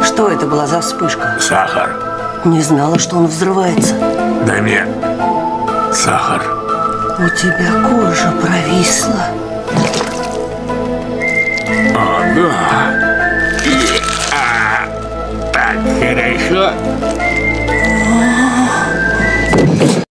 Что это была за вспышка? Сахар. Не знала, что он взрывается. Дай мне сахар. У тебя кожа провисла. О, да. Так хорошо.